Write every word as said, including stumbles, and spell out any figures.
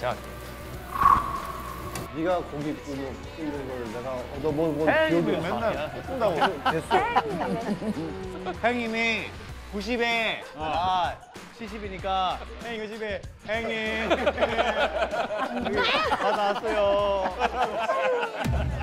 자, 네가 고기 굽는 걸 내가 얻어먹은 태양님이 기억이 맨날 푼다고. 됐어. 형님이 구십에 아 칠십이니까 형님 구십에 형님 여기 다 나왔어요.